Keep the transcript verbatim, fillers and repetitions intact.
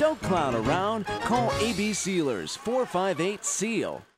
Don't clown around. Call A B Sealers, four five eight, SEAL.